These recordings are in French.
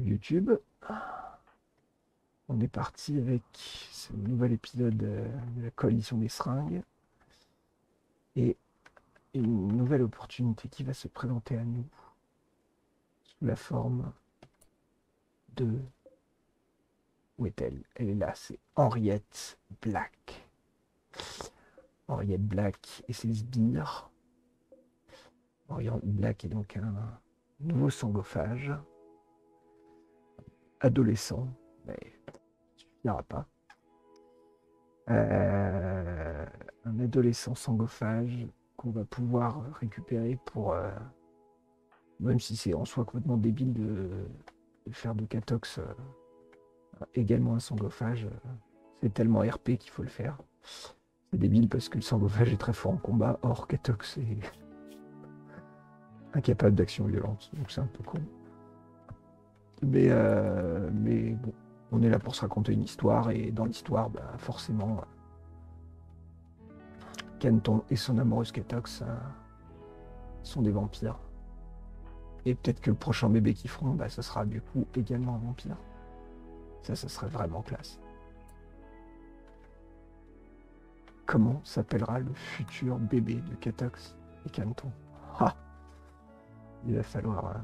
YouTube. On est parti avec ce nouvel épisode de la coalition des seringues et une nouvelle opportunité qui va se présenter à nous sous la forme de... Où est-elle? Elle est là, c'est Henriette Black. Henriette Black et ses sbires. Henriette Black est donc un nouveau sangophage, adolescent, mais il suffira pas. Un adolescent sangophage qu'on va pouvoir récupérer pour, même si c'est en soi complètement débile de faire de Catox également un sangophage, c'est tellement RP qu'il faut le faire. C'est débile parce que le sangophage est très fort en combat, or Catox est incapable d'action violente, donc c'est un peu con. Mais bon, on est là pour se raconter une histoire, et dans l'histoire, bah, forcément, Canton et son amoureuse Catox sont des vampires. Et peut-être que le prochain bébé qu'ils feront, bah, ce sera du coup également un vampire. Ça serait vraiment classe. Comment s'appellera le futur bébé de Catox et Canton? Ah, il va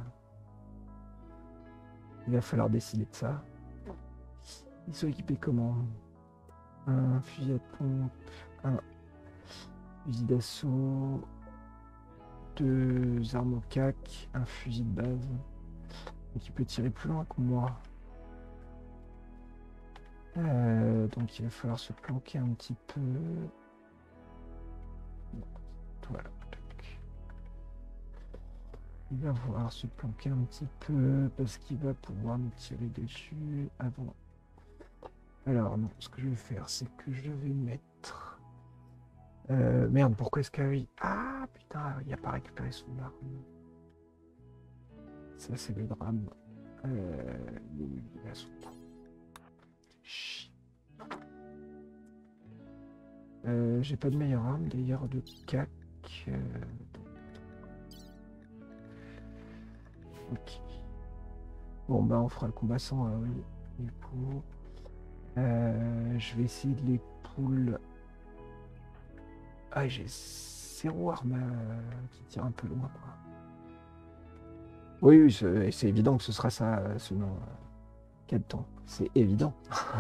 falloir décider de ça. Ils sont équipés comment? Un fusil à pompe, un fusil d'assaut, 2 armes au cac, un fusil de base. Donc il peut tirer plus loin que moi. Donc il va falloir se planquer un petit peu. Voilà. Il va falloir se planquer un petit peu parce qu'il va pouvoir nous tirer dessus avant. Alors non, ce que je vais faire, c'est que je vais mettre... merde, pourquoi est-ce qu'il... Ah putain, il n'a pas récupéré son arme. Ça c'est le drame. Il a son... J'ai pas de meilleure arme d'ailleurs de cac. Ok. Bon bah on fera le combat sans oui. Du coup. Je vais essayer de les pull. Ah, j'ai 0 arme qui tire un peu loin quoi. Oui, c'est évident que ce sera ça, ce nom. Canton. C'est évident.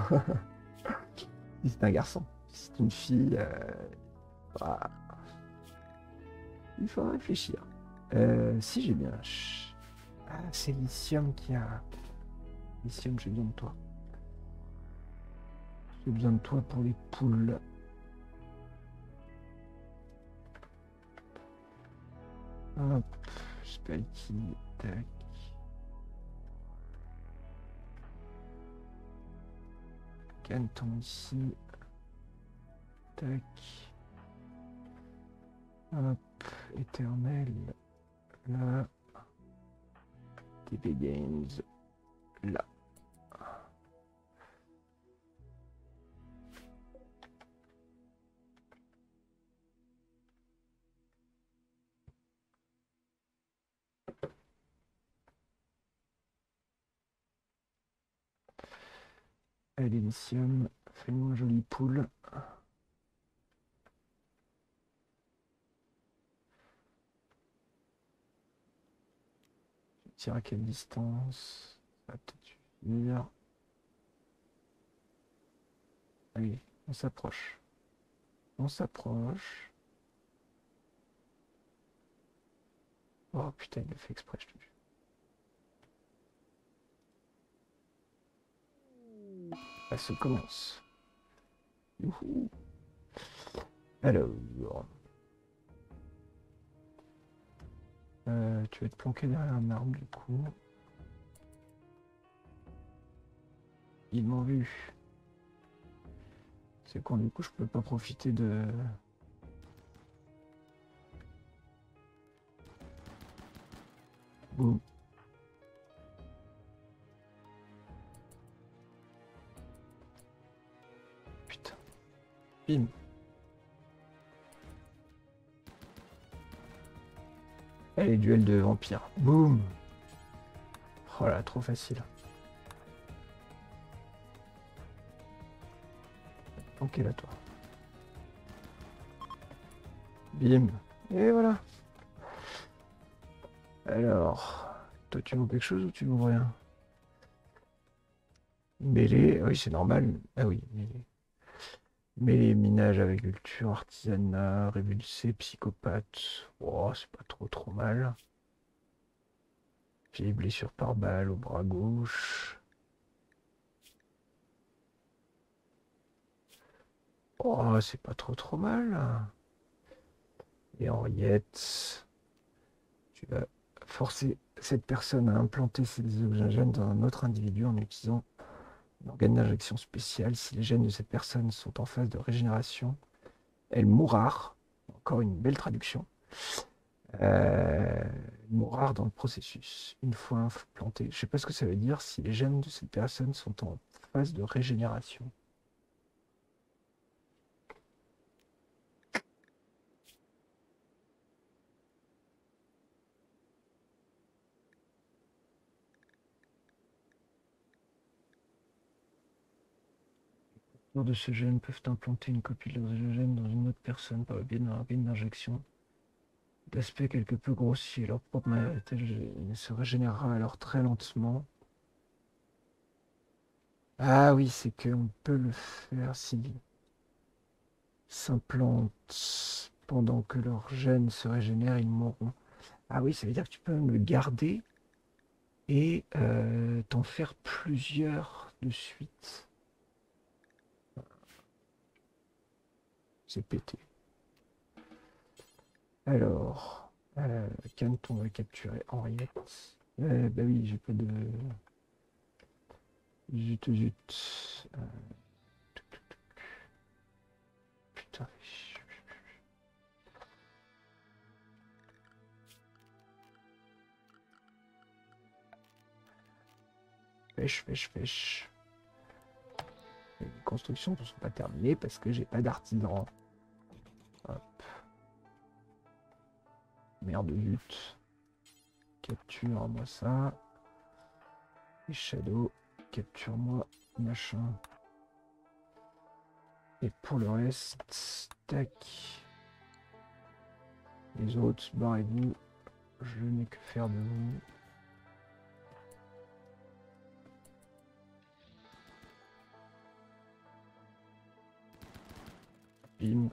Si c'est un garçon. Si c'est une fille, bah, il faut réfléchir. Si j'ai bien... Ah, c'est Lithium qui a... Lithium, j'ai besoin de toi. J'ai besoin de toi pour les poules. Hop, Spikey, tac. Canton ici. Tac. Hop, Éternel. Là. TP Games. Là. Allez, Lithium, fais-nous un joli pool. Tu tires à quelle distance? Ça va peut-être suffire. Allez, on s'approche. On s'approche. Oh putain, il le fait exprès, je te jure. Ça commence. Youhou. Alors, tu vas te planquer derrière un arbre du coup. Ils m'ont vu. C'est con, du coup je peux pas profiter de... Boum. Putain. Bim. Allez, duel de vampires. Boum. Oh là, trop facile. Ok, là, toi. Bim. Et voilà. Alors, toi, tu m'ouvres quelque chose ou tu m'ouvres rien? Mêlée, oui, c'est normal. Ah oui, mêlée. Mêlée, minage, agriculture, artisanat, révulsé, psychopathe. Oh, c'est pas trop mal. J'ai blessure par balle au bras gauche. Oh, c'est pas trop mal. Et Henriette, tu vas forcer cette personne à implanter ses gènes dans un autre individu en utilisant un organe d'injection spécial. Si les gènes de cette personne sont en phase de régénération, elle mourra. Encore une belle traduction. Euh, mourra dans le processus. Une fois implanté. Je sais pas ce que ça veut dire si les gènes de cette personne sont en phase de régénération. Lors de ce gène peuvent implanter une copie de leur gène dans une autre personne par le biais d'un organe d'injection. D'aspect quelque peu grossier, leur propre matériel se régénérera alors très lentement. Ah oui, c'est qu'on peut le faire s'ils s'implantent pendant que leur gène se régénère, ils mourront. Ah oui, ça veut dire que tu peux même le garder et t'en faire plusieurs de suite. C'est pété. Alors, Caneton va capturer Henriette. Bah oui, j'ai pas de... Zut. Putain. Pêche. Les constructions ne sont pas terminées parce que j'ai pas d'artisan. Hop. Merde, zut. Capture-moi ça. Et Shadow, capture-moi machin. Et pour le reste, tac. Les autres, barrez-vous. Je n'ai que faire de vous. Bim.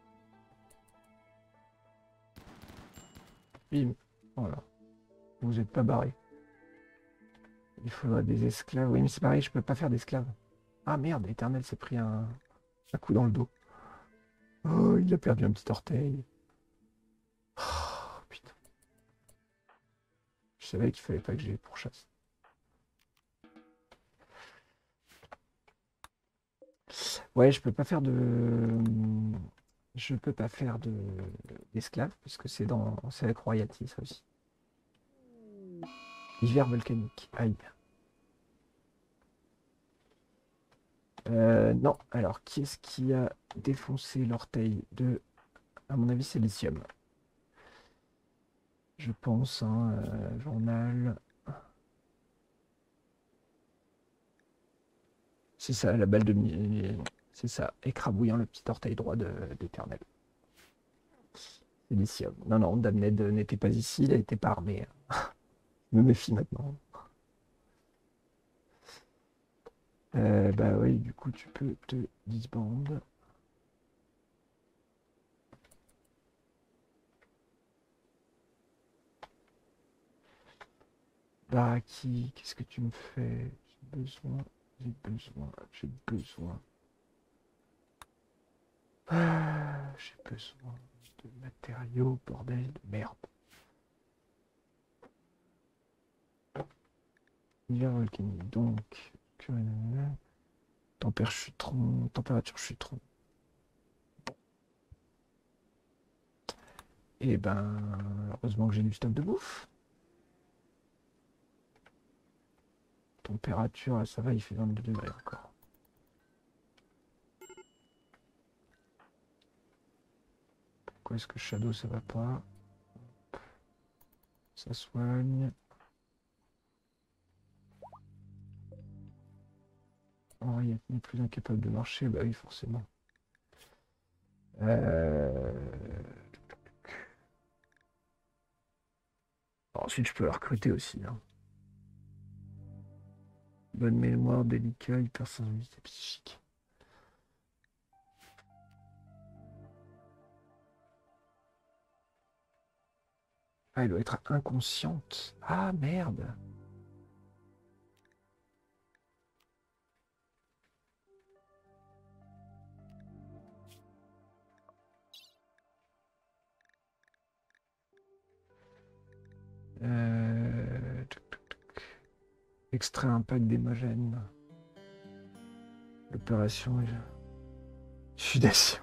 Bim. Voilà. Vous n'êtes pas barré. Il faudrait des esclaves. Oui, mais c'est pareil, je peux pas faire d'esclaves. Ah merde, Éternel s'est pris un coup dans le dos. Oh, il a perdu un petit orteil. Oh, putain. Je savais qu'il fallait pas que j'aille pour chasse. Ouais, je peux pas faire de. Je peux pas faire de d'esclaves parce que c'est avec royalty ça aussi. Hiver volcanique. Aïe. Non. Alors, qui est-ce qui a défoncé l'orteil de. À mon avis, c'est Lithium. Je pense, hein, journal. C'est ça, la balle de. C'est ça, écrabouillant le petit orteil droit d'Éternel. C'est Lithium. Non, Damned n'était pas ici, il n'était pas armé. Je me méfie maintenant. Bah oui, du coup, tu peux te disband. Baraki, qu'est-ce que tu me fais? J'ai besoin. J'ai besoin de matériaux, bordel de merde. Hiver volcanique, donc. Température chutron. Et ben, heureusement que j'ai du stock de bouffe. Température, ça va, il fait 22 degrés encore. Pourquoi est-ce que Shadow ça va pas? Ça soigne. Henriette n'est plus incapable de marcher, bah oui, forcément. Euh, Ensuite, je peux la recruter aussi, hein. Bonne mémoire, délicat, hypersensibilité psychique. Ah, elle doit être inconsciente. Ah, merde. Extrait impact d'hémogène. L'opération est... Sudation.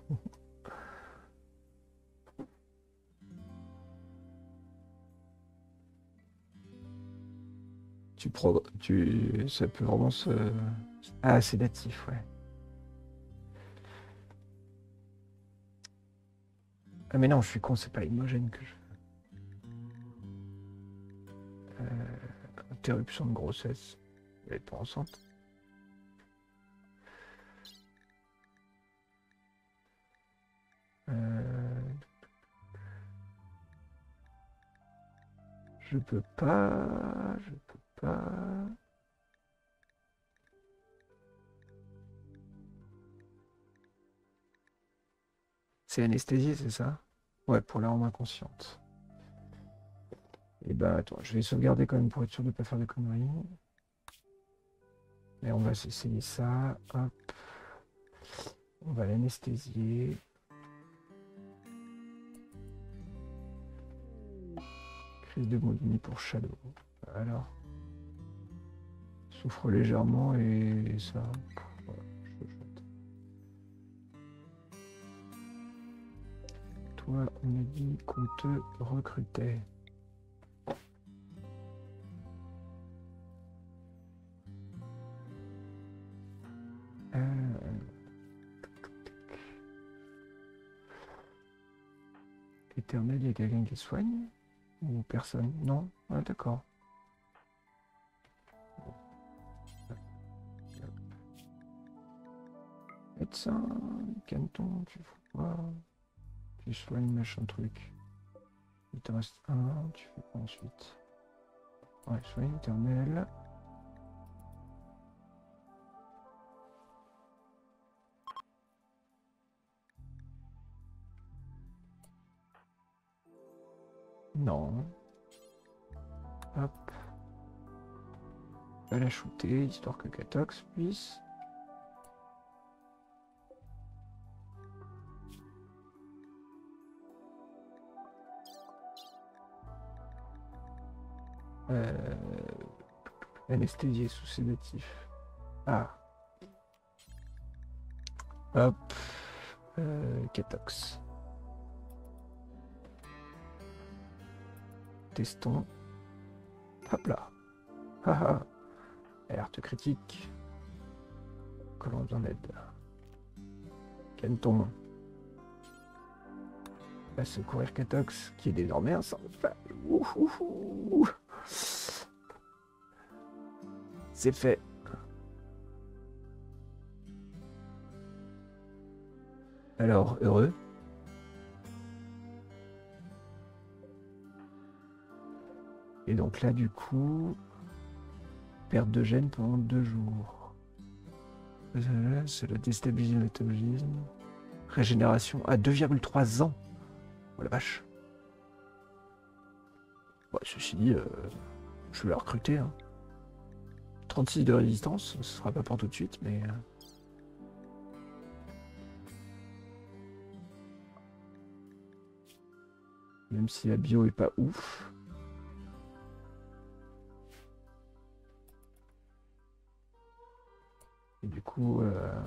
Ça peut vraiment se... Ah, sédatif, ouais. Ah mais non, je suis con, c'est pas hémogène que je... Interruption de grossesse. Elle est pas enceinte. Euh, Je peux pas... Je peux pas... C'est anesthésié, c'est ça? Ouais, pour la rendre inconsciente. Et ben attends, je vais sauvegarder quand même pour être sûr de ne pas faire de conneries. Et on va essayer ça. Hop. On va l'anesthésier. Crise de Moudini pour Shadow. Alors. Souffre légèrement et ça. Voilà, chuchote. Toi, on a dit qu'on te recrutait. Éternel, il y a quelqu'un qui soigne? Ou personne? Non? Ah, d'accord. Médecin, canton, tu fais quoi? Tu soignes machin truc. Il te reste un, tu fais quoi ensuite? Ouais, soigne éternel. Non. Hop. Va la shooter, histoire que Katox puisse. Anesthésié sous sédatif. Ah. Hop. Katox. Testons. Hop là. Haha. Alerte critique. Colonne en aide. Canton. Va secourir Katox, qui est désormais un sans-femme. C'est fait. Alors, heureux? Et donc là, du coup, perte de gène pendant 2 jours. C'est le déstabiliser le métabolisme. Régénération à 2,3 ans. Oh la vache. Ouais, ceci dit, je vais la recruter. Hein. 36 de résistance, ce sera pas pour tout de suite, mais... Même si la bio est pas ouf. Et du coup...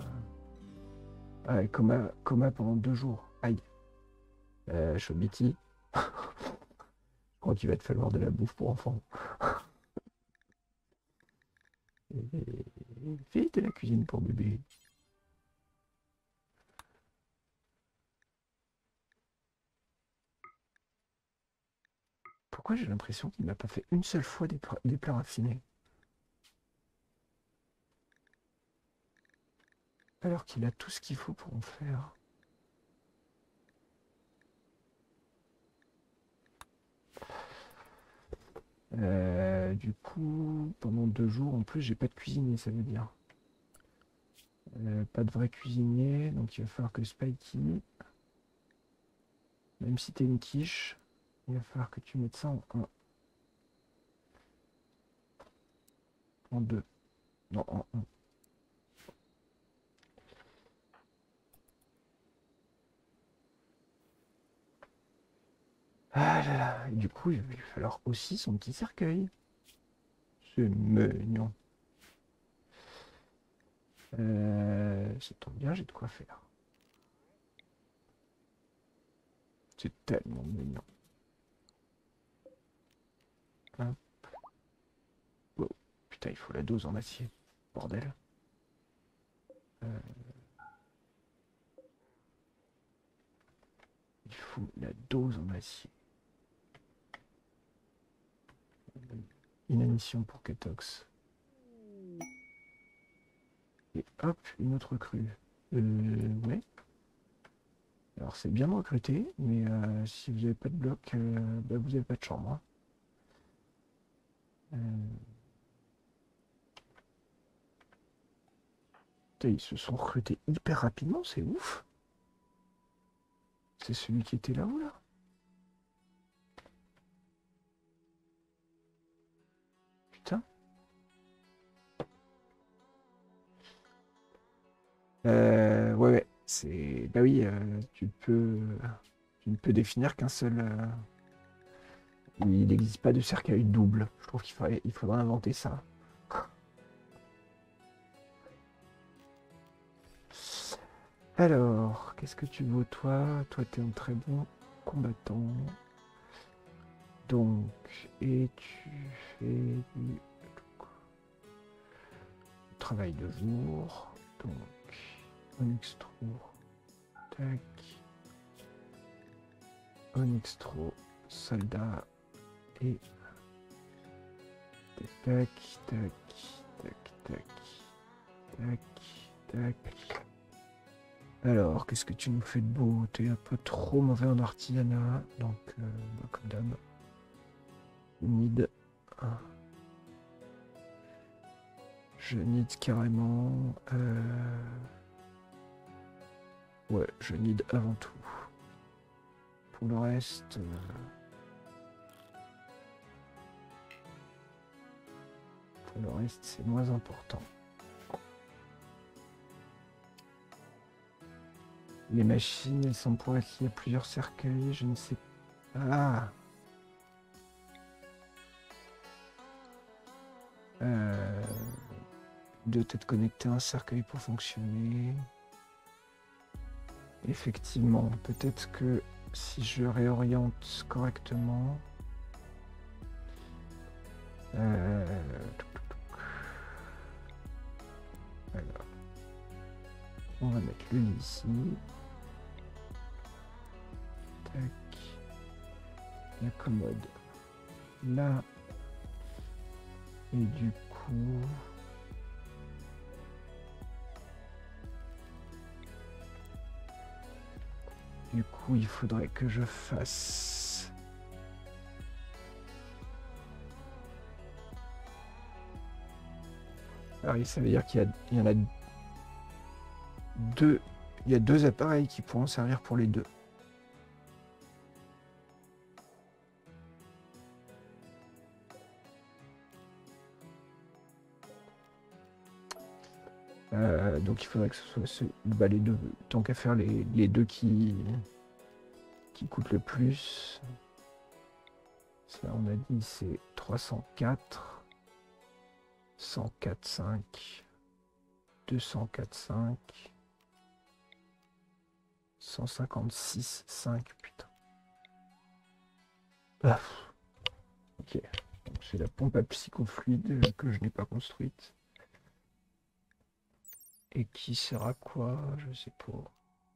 Ah, coma pendant 2 jours. Aïe. Chobiti. Je crois qu'il va te falloir de la bouffe pour enfants. Et fais de la cuisine pour bébé. Pourquoi j'ai l'impression qu'il m'a pas fait une seule fois des plats raffinés? Alors qu'il a tout ce qu'il faut pour en faire. Du coup, pendant 2 jours, en plus, j'ai pas de cuisinier, ça veut dire. Pas de vrai cuisinier, donc il va falloir que Spikey, même si t'es une quiche, il va falloir que tu mettes ça en 2. Non, en 1. Ah là là, et du coup, il va lui falloir aussi son petit cercueil. C'est mignon. Ça tombe bien, j'ai de quoi faire. C'est tellement mignon. Hop. Oh, putain, il faut la dose en acier. Bordel. Euh, il faut la dose en acier. Inanition pour Ketox. Et hop, une autre crue. Ouais. Alors c'est bien de recruter, mais si vous n'avez pas de bloc, bah, vous n'avez pas de chambre. Hein. Putain, ils se sont recrutés hyper rapidement, c'est ouf. C'est celui qui était là-haut là. Putain. Ouais, ouais. C'est. Bah oui, tu ne peux définir qu'un seul. Il n'existe pas de cercueil double. Je trouve qu'il faudrait inventer ça. Alors, qu'est-ce que tu vaux toi? Toi, t'es un très bon combattant. Donc, et tu fais du travail de jour. Donc, Onyxtro. Tac. Onyxtro. Soldat. Et tac, tac, tac, tac, tac, tac. Alors, qu'est-ce que tu nous fais de beau? T'es un peu trop mauvais en artisanat, donc bah, comme d'hab. Need. Je need carrément. Ouais, je need avant tout. Pour le reste. Pour le reste, c'est moins important. Les machines, elles sont pour être liées à plusieurs cercueils, je ne sais pas. Deux têtes connectées à un cercueil pour fonctionner. Effectivement, peut-être que si je réoriente correctement. Alors, on va mettre le lit ici. Tac. La commode là. Et du coup. Du coup, il faudrait que je fasse. Alors, ça veut dire qu'il y en a deux. Il y a deux appareils qui pourront servir pour les deux. Donc il faudrait que ce soit les deux. Tant qu'à faire les deux qui coûtent le plus. Ça, on a dit, c'est 304, 104,5, 204,5, 156,5, putain. Ah, ok. Donc c'est la pompe à psychofluide que je n'ai pas construite. Et qui sert à quoi? Je sais pas.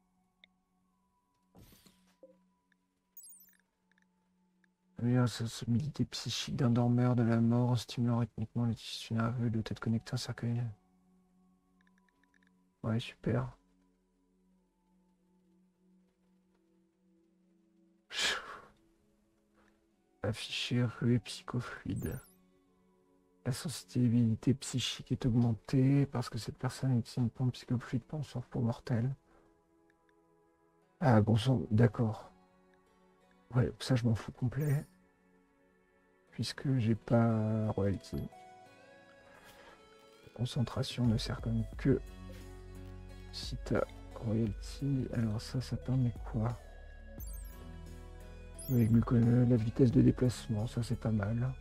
Sensibilité psychique d'un dormeur de la mort en stimulant rythmiquement le tissu nerveux de tête connectée à un cercueil. Ouais, super. Afficher rue psychofluide. La sensibilité psychique est augmentée parce que cette personne utilise une pompe psychofluide pour son repos mortel. Ah bon sang, d'accord. Ouais, ça je m'en fous complet. Puisque j'ai pas royalty. La concentration ne sert comme que si t'as royalty. Alors ça permet quoi? Oui, la vitesse de déplacement, ça c'est pas mal.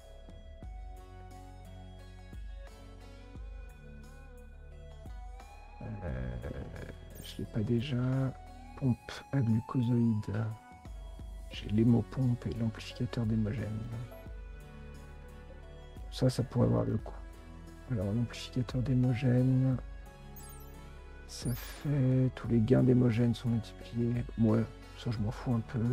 Je l'ai pas déjà. Pompe à glucosoïde. J'ai l'hémopompe et l'amplificateur d'hémogène. Ça pourrait avoir le coup. Alors, l'amplificateur d'hémogène, ça fait... Tous les gains d'hémogène sont multipliés. Ouais, ça je m'en fous un peu.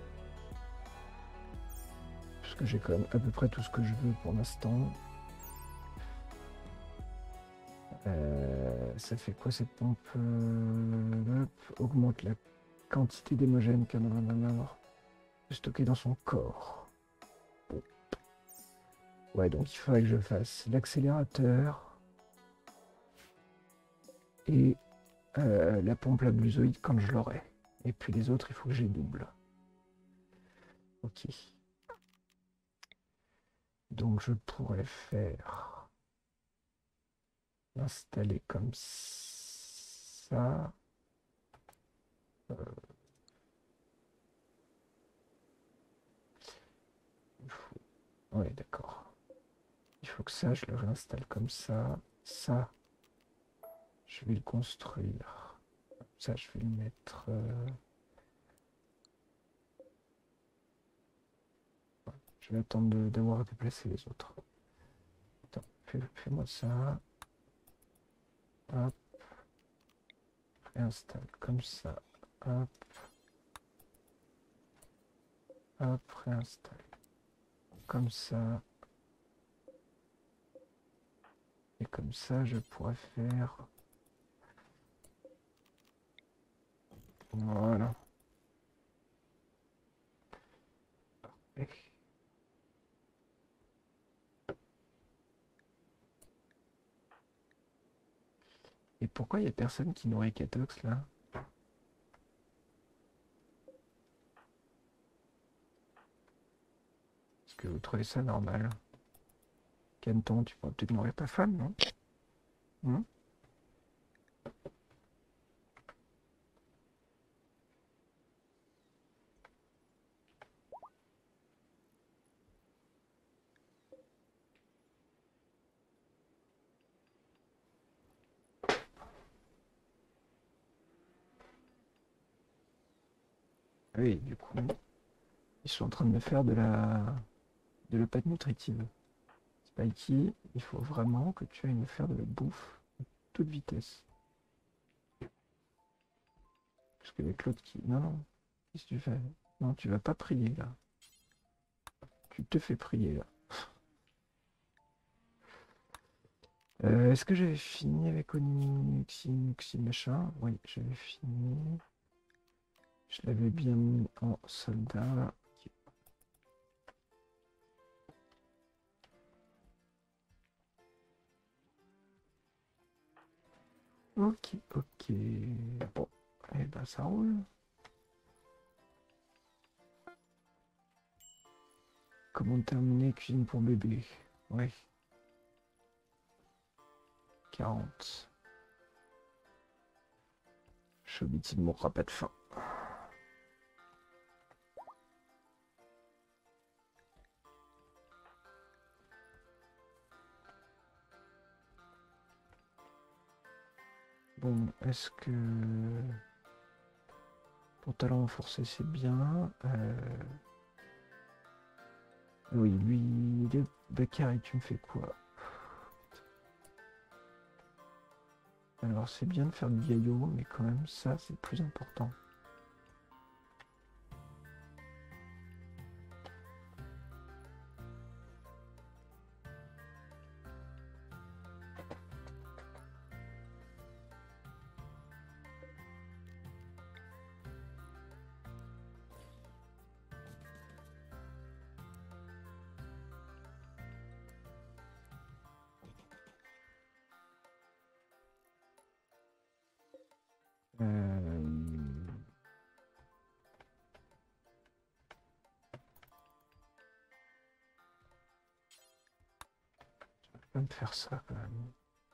Parce que j'ai quand même à peu près tout ce que je veux pour l'instant. Ça fait quoi cette pompe? Augmente la quantité d'hémogène qu'un homme stocké dans son corps. Bon. Ouais, donc il faudrait que je fasse l'accélérateur et la pompe à glucosoïde quand je l'aurai. Et puis les autres, il faut que j'ai double. Ok. Donc je pourrais faire l'installer comme ça. Ouais, d'accord. Il faut que ça, je le réinstalle comme ça. Ça, je vais le construire. Ça, je vais le mettre... Je vais attendre d'avoir déplacé les autres. Attends, fais-moi ça. Hop. Réinstalle comme ça. Hop. Hop, réinstalle. Comme ça. Et comme ça, je pourrais faire... Voilà. Et pourquoi il n'y a personne qui nourrit Catox là? Est-ce que vous trouvez ça normal? Canton, tu pourrais peut-être nourrir ta femme, non? Oui, du coup, ils sont en train de me faire de la pâte nutritive. Spikey, il faut vraiment que tu ailles me faire de la bouffe à toute vitesse. Parce que avec l'autre qui... Non, non. Qu'est-ce que tu fais? Non, tu vas pas prier là. Tu te fais prier là. Est-ce que j'avais fini avec Onyxi machin? Oui, j'avais fini. Je l'avais bien mis en soldat. Ok, ok. Bon, et ben ça roule. Comment terminer cuisine pour bébé? Ouais. 40. Chobiti ne mourra pas de faim. Bon, est-ce que... Pantalon renforcé, c'est bien. Oui, lui, le Bakary, tu me fais quoi? Alors, c'est bien de faire du gaillot, mais quand même, ça, c'est plus important. Je vais pas me faire ça quand même.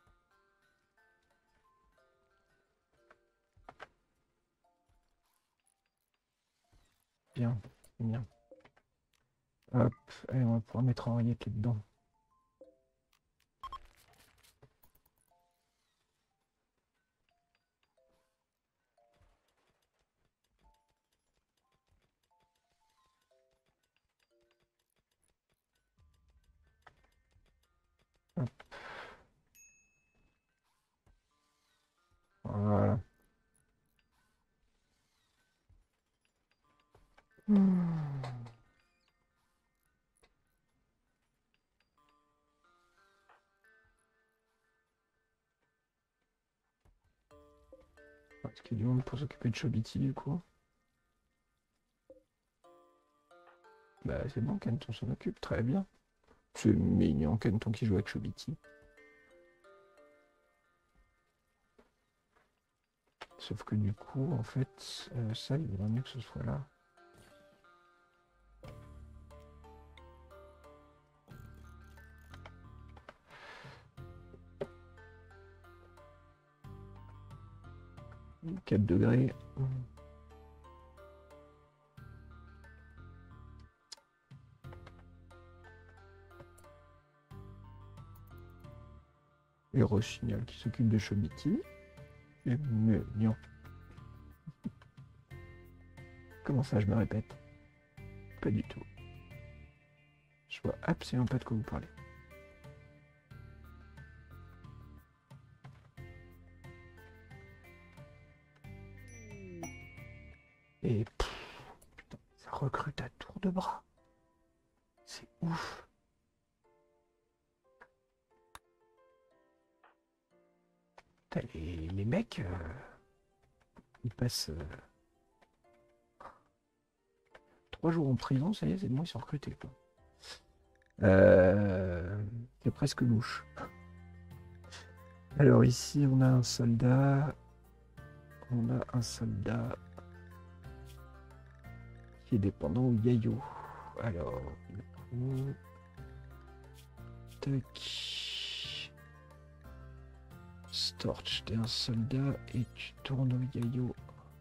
Bien, c'est bien. Hop, allez, on va pouvoir mettre Henriette là-dedans. Hop. Voilà. Est-ce qu'il y a du monde pour s'occuper de Chobiti du coup? Bah c'est bon, Kenton s'en occupe, très bien. C'est mignon, Kenton qui joue avec Chobiti. Sauf que du coup, en fait, ça, il vaudrait mieux que ce soit là. « 4 degrés. Et Rossignol qui s'occupe de Chobiti. Et mignon. Comment ça, je me répète? Pas du tout. Je vois absolument pas de quoi vous parlez. Et putain, ça recrute à tour de bras. C'est ouf. Putain, les mecs, ils passent 3 jours en prison, ça y est, c'est bon, ils sont recrutés, quoi. C'est presque louche. Alors ici, on a un soldat. On a un soldat qui est dépendant au Yayo. Alors, du coup... Tac. Storch, t'es un soldat et tu tournes au Yayo.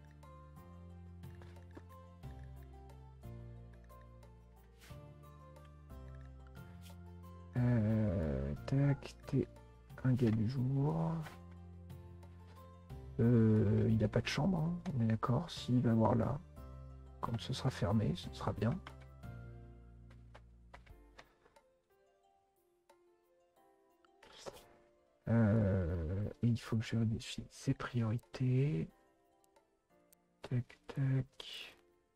Tac, t'es un gars du jour. Il n'a pas de chambre, hein, on est d'accord. S'il va voir là, quand ce sera fermé, ce sera bien. Et il faut que je vérifie ses priorités. Tac, tac.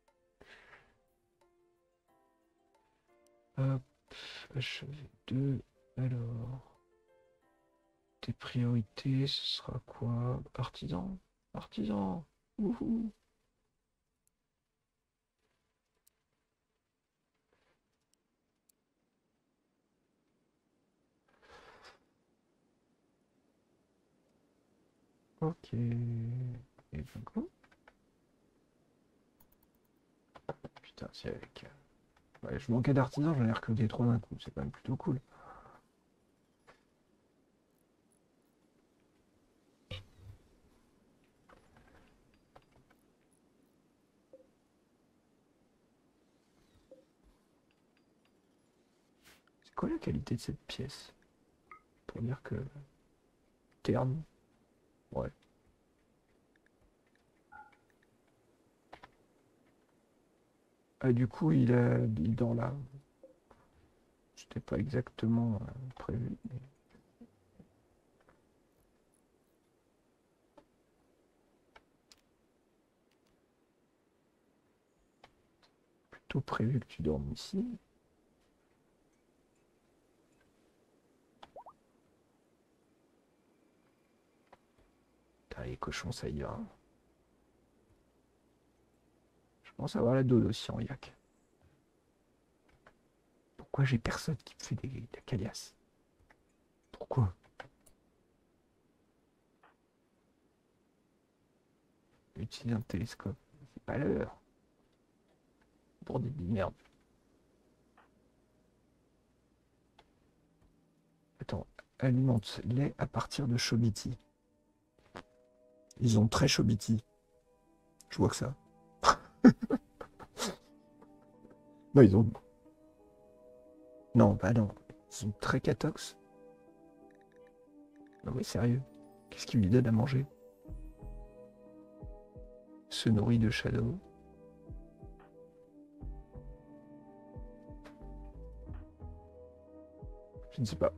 Hop, HV2. Alors, tes priorités, ce sera quoi? Artisan? Artisan! Wouhou! Ok. Et donc, putain, c'est avec. Ouais, je manquais d'artisans, j'en ai recruté 3 d'un coup, c'est quand même plutôt cool. C'est quoi la qualité de cette pièce? Pour dire que. Terne. Ouais. Ah, du coup, il dort là. C'était pas exactement prévu, mais plutôt prévu que tu dormes ici. Putain, les cochons, ça y va. Je pense avoir la dose aussi en yak. Pourquoi j'ai personne qui me fait de la caliasse? Pourquoi? utiliser un télescope. C'est pas l'heure. Pour des merde. Attends, alimente-les à partir de Chobiti. Ils ont très Chobiti. Je vois que ça. Non, ils ont. Non, bah non. Ils ont très catox. Non mais sérieux. Qu'est-ce qu'il lui donne à manger? Se nourrit de Shadow. Je ne sais pas.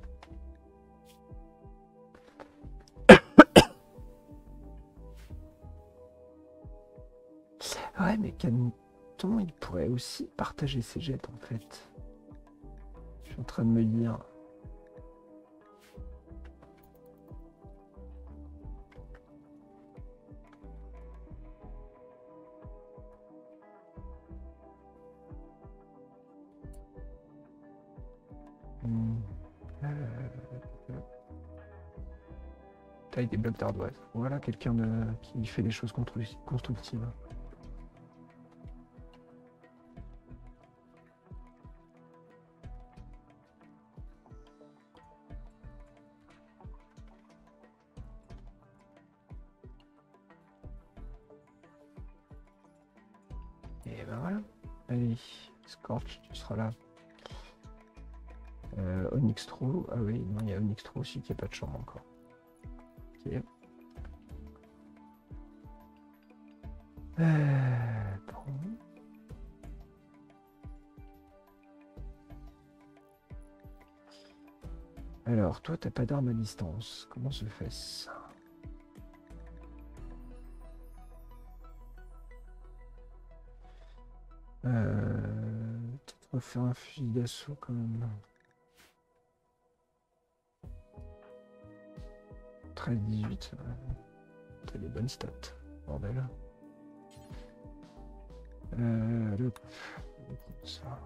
Ouais, mais Caneton, il pourrait aussi partager ses jets en fait. Je suis en train de me dire. Taille des blocs d'ardoise. Voilà quelqu'un qui fait des choses constructives. Et ben voilà. Allez, Scorch, tu seras là. Onyxtro, ah oui, non, il y a Onyxtro aussi qui n'a pas de chambre encore. Ok. Bon. Alors, toi, t'as pas d'arme à distance. Comment se fait ça? Peut-être refaire un fusil d'assaut quand même. 13-18, t'as des bonnes stats, bordel. Ça.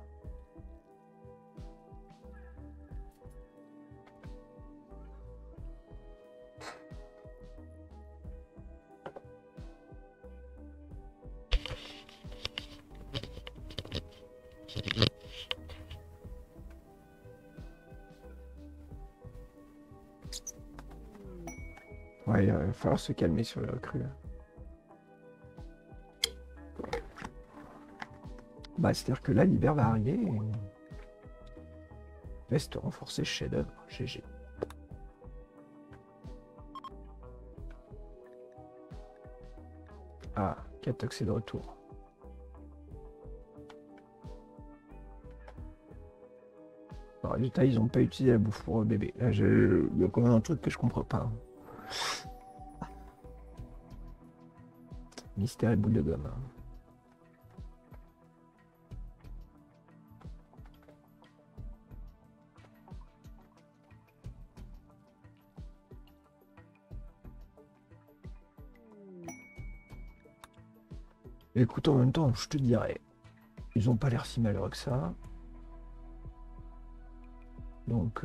Ouais, il va falloir se calmer sur les recrues. Bah, c'est-à-dire que là, l'hiver va arriver et... Veste renforcée chef-d'œuvre, GG. Ah, Catox est de retour. Bon, résultat, ils n'ont pas utilisé la bouffe pour bébé. Là, il y a quand même un truc que je comprends pas. Mystère et boule de gomme. Écoute, en même temps, je te dirais, ils ont pas l'air si malheureux que ça. Donc,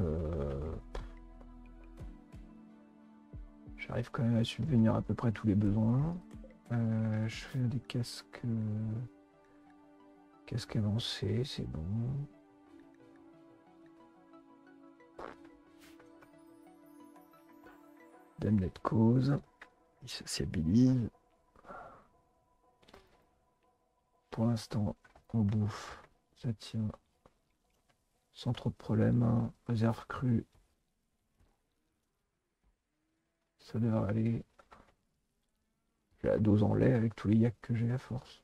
j'arrive quand même à subvenir à peu près tous les besoins. Je fais des casques... Casques avancés, c'est bon. Damned cause. Il sociabilise. Pour l'instant, on bouffe. Ça tient. Sans trop de problèmes. Hein. Réserve crue. Ça devrait aller. J'ai la dose en lait avec tous les yaks que j'ai à force.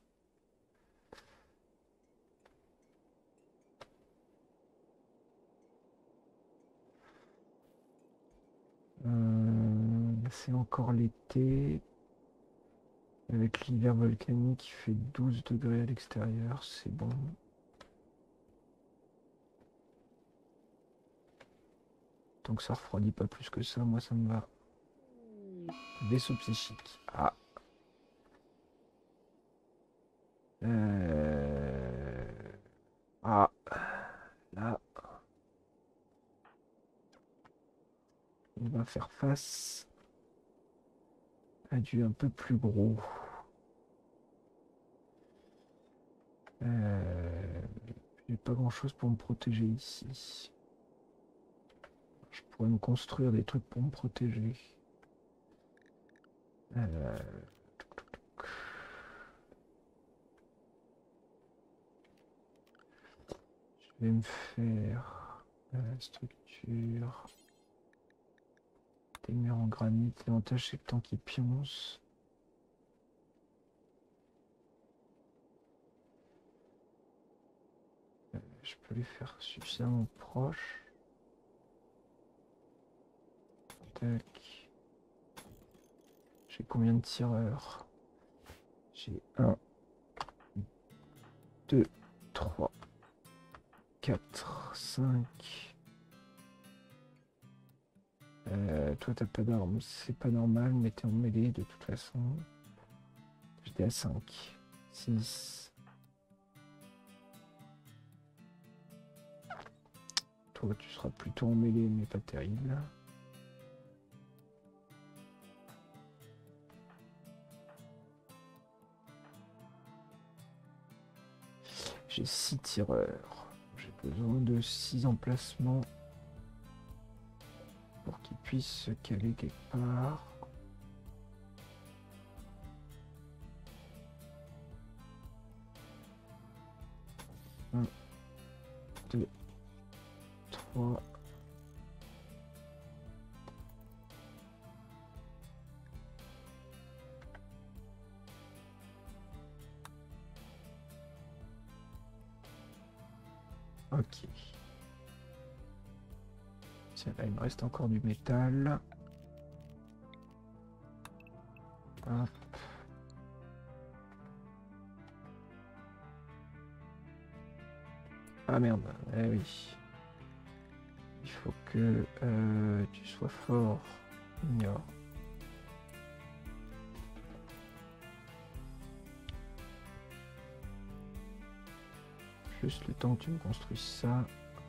C'est encore l'été. Avec l'hiver volcanique, il fait 12 degrés à l'extérieur. C'est bon. Tant que ça refroidit pas plus que ça, moi ça me va. Vaisseau psychique. Ah. Ah. Là. On va faire face à du un peu plus gros. J'ai pas grand chose pour me protéger ici. Je pourrais me construire des trucs pour me protéger. Euh, Je vais me faire structure. Des murs en granit. L'avantage c'est que tant qu'ils pioncent. Je peux les faire suffisamment proches. Tac. J'ai combien de tireurs? J'ai 1, 2, 3, 4, 5. Toi t'as pas d'armes, c'est pas normal, mais t'es en mêlée de toute façon. J'étais à 5, 6. Toi tu seras plutôt en mêlée, mais pas terrible. J'ai 6 tireurs. J'ai besoin de 6 emplacements pour qu'ils puissent se caler quelque part. Un, 2, 3. Ok. Tiens, là, il me reste encore du métal. Hop. Ah merde, eh oui. Il faut que tu sois fort. Ignore. Juste le temps que tu me construises ça.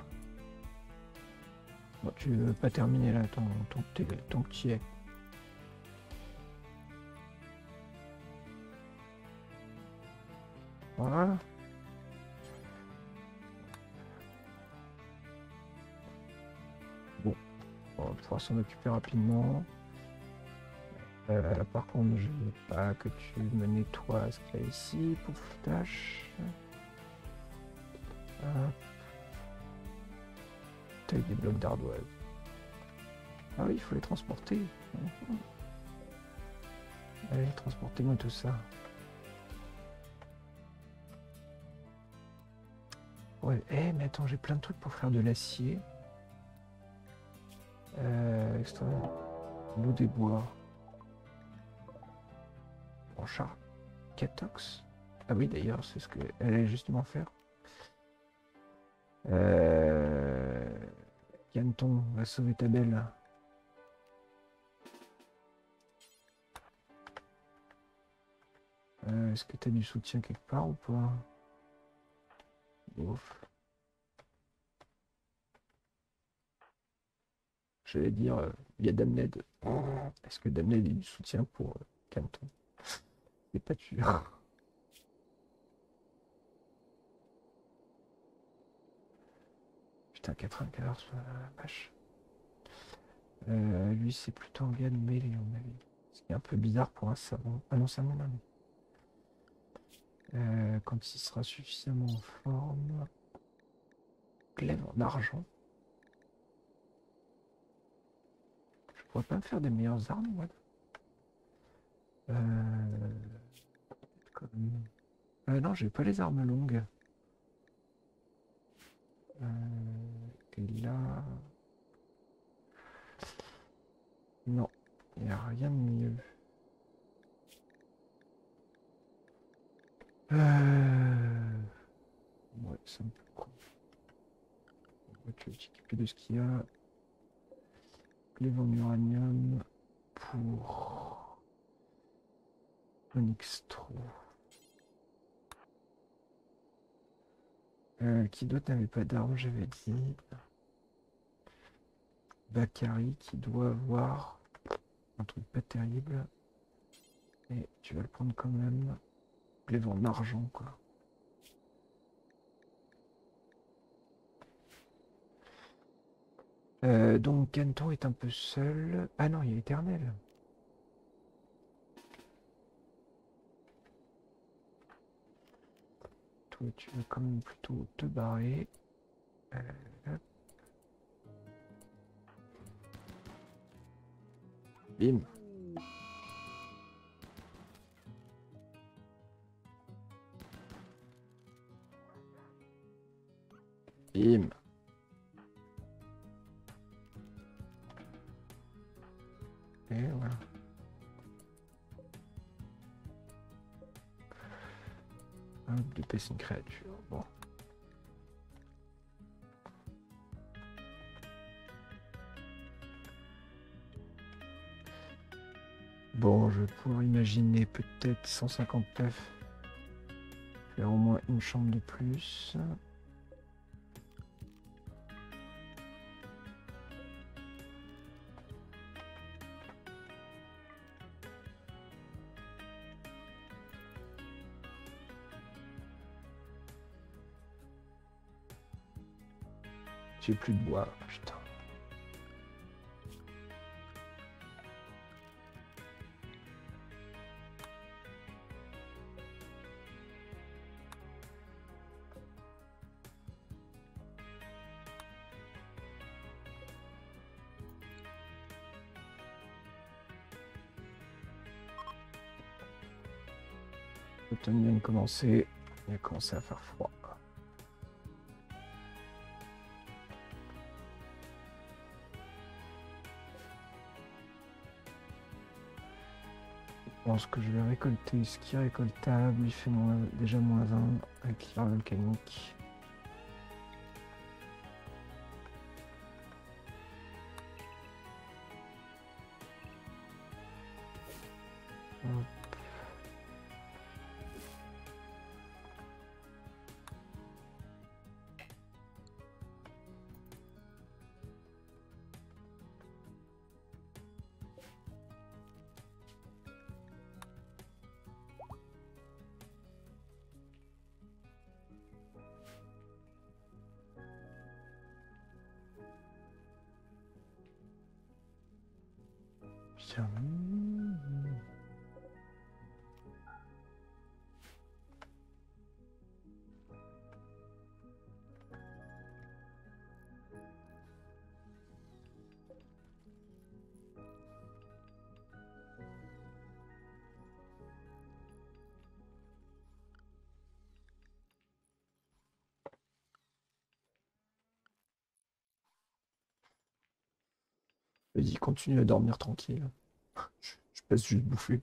Bon, tu veux pas terminer là, tant que tu y es. Voilà. Bon, on va pouvoir s'en occuper rapidement. Par contre, je veux pas que tu me nettoies ce qu'il y a ici. Pouf, tâche. Taille des blocs d'ardoise. Ah oui, il faut les transporter. Allez, transportez-moi tout ça. Ouais, mais attends, j'ai plein de trucs pour faire de l'acier. Extra. L'eau des bois. Branchard. Catox. Ah oui, d'ailleurs, c'est ce qu'elle allait justement faire. Canton, va sauver ta belle. Est-ce que tu as du soutien quelque part ou pas? Ouf. J'allais dire, il y a Damned. Est-ce que Damned a du soutien pour Canton? C'est pas sûr. Putain, 94, vache. Lui, c'est plutôt un gars de mêlée, à mon avis. Ce qui est un peu bizarre pour un savant. Ah non, c'est un moulin. Quand il sera suffisamment en forme. Glaive en argent. Je pourrais pas me faire des meilleures armes, moi. Non, j'ai pas les armes longues. Et là. Non, il n'y a rien de mieux. Ouais, c'est un peu con. On va t'équiper de ce qu'il y a. Glaive en uranium pour Onyx Tro. Qui d'autre n'avait pas d'armes, j'avais dit. Bakary qui doit avoir un truc pas terrible. Et tu vas le prendre quand même. Glaive en argent, quoi. Donc Canton est un peu seul. Ah non, il y a Éternel. Toi, tu veux quand même plutôt te barrer. Hop. Bim. Bim. Et voilà. Hop, dépasse une créature. Bon. Bon, je vais pouvoir imaginer peut-être 159. Faire au moins une chambre de plus. J'ai plus de bois, putain. L'automne vient de commencer. Il a commencé à faire froid. Je pense que je vais récolter ce qui est récoltable. Il fait déjà moins 1 avec l'hiver volcanique. Hop. Bien. Vas-y, continue à dormir tranquille. Je passe juste bouffer.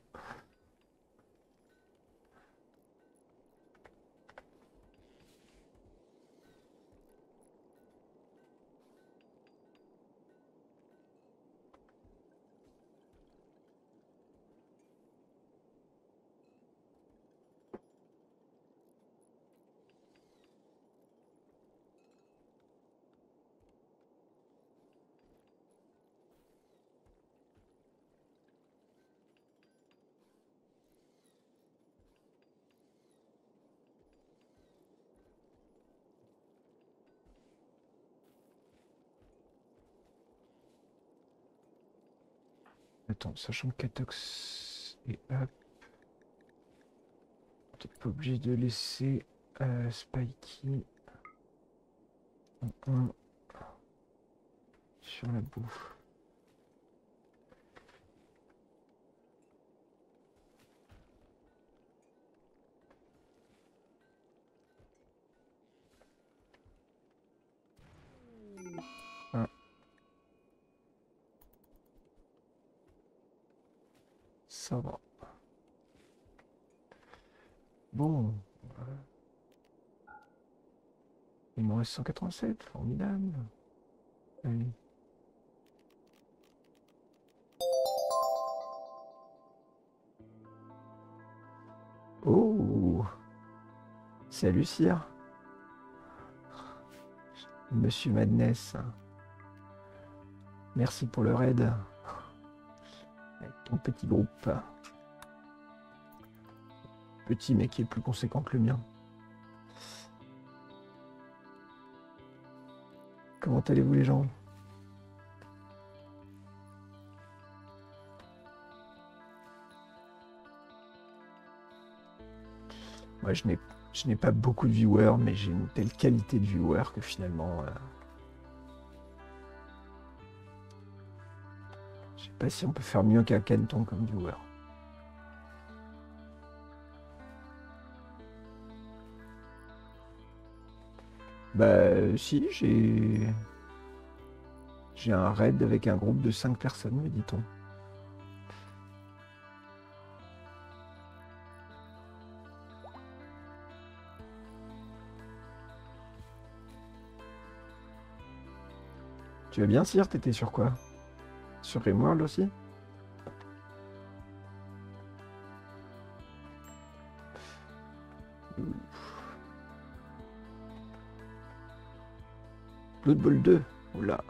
Attends, sachant que Katox est up, peut-être pas obligé de laisser Spikey en 1 sur la bouffe. Ah, ça va. Bon, il m'en reste 187, formidable. Allez. Oh, salut Sire, Monsieur Madness. Merci pour le raid. Avec ton petit groupe. Petit mais qui est plus conséquent que le mien. Comment allez-vous les gens? Moi, je n'ai pas beaucoup de viewers, mais j'ai une telle qualité de viewers que finalement... je sais pas si on peut faire mieux qu'un Canton comme viewer. Bah si, j'ai un raid avec un groupe de 5 personnes, me dit-on. Tu vas bien, Cyr? T'étais sur quoi? Sur Rimworld aussi? Blood Bowl 2. Oula.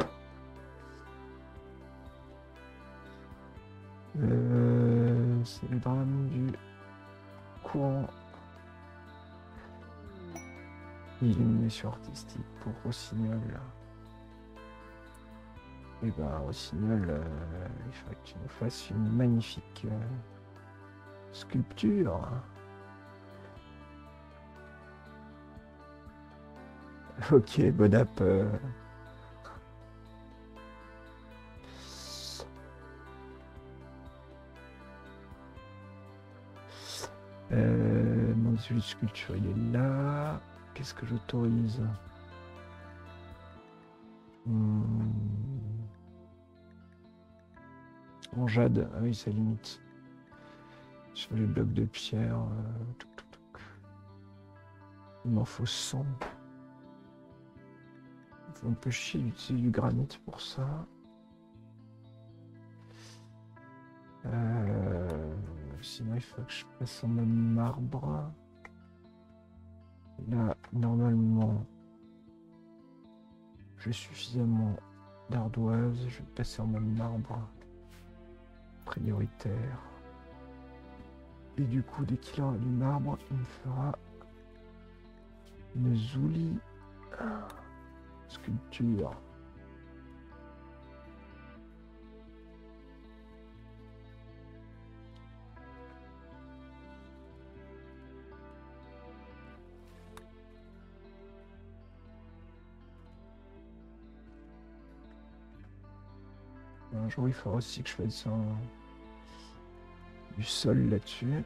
C'est le drame du courant illumination artistique pour Rossignol. Et ben Rossignol, il faudrait que tu nous fasses une magnifique sculpture. Ok, bon app. Mon celui de sculpture, il est là. Qu'est-ce que j'autorise? En jade, ah oui, ça limite. Sur les blocs de pierre. Il m'en faut 100. Il faut un peu chier d'utiliser du granit pour ça. Sinon, il faut que je passe en mode marbre. Là, normalement, j'ai suffisamment d'ardoise. Je vais passer en mode marbre prioritaire. Et du coup, dès qu'il aura du marbre, il me fera une Zouli sculpture. Un jour, il faudra aussi que je fasse du sol là-dessus.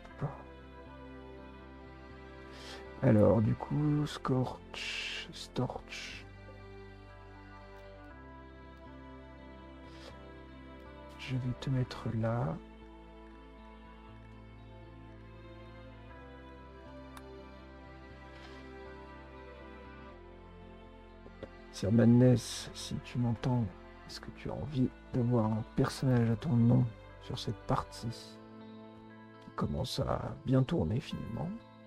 Alors, du coup, Storch. Je vais te mettre là. Sir Madness, si tu m'entends, est-ce que tu as envie d'avoir un personnage à ton nom sur cette partie qui commence à bien tourner finalement?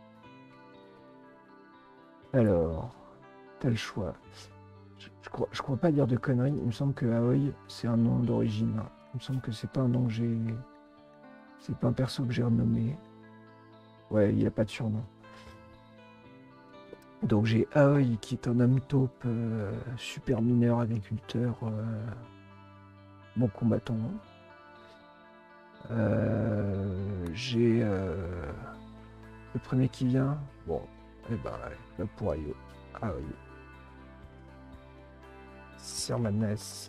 Alors, t'as le choix. Je crois pas dire de conneries. Il me semble que Aoi, c'est un nom d'origine. Il me semble que c'est pas un nom que j'ai... C'est pas un perso que j'ai renommé. Ouais, il a pas de surnom. Donc j'ai Aoi qui est un homme taupe, super mineur, agriculteur, bon combattant. J'ai le premier qui vient. Bon, et ben là pour Aoi. Sir Madness.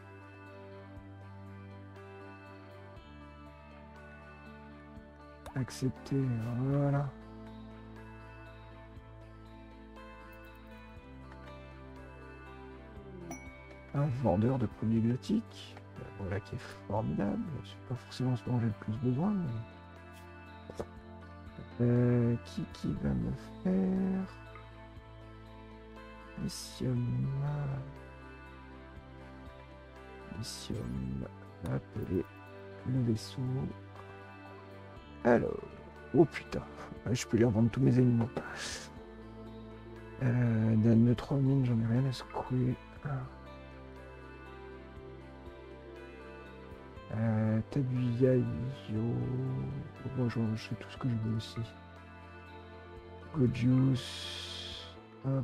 Accepter, voilà. Un vendeur de produits exotiques, voilà qui est formidable. C'est pas forcément ce dont j'ai le plus besoin. Mais... qui va me faire mission appeler le vaisseau. Alors, oh putain, je peux lui revendre tous mes animaux. De 3 mines, j'en ai rien à secouer. T'as du yayo. Bon, je sais tout ce que je veux aussi. Godius. Hop.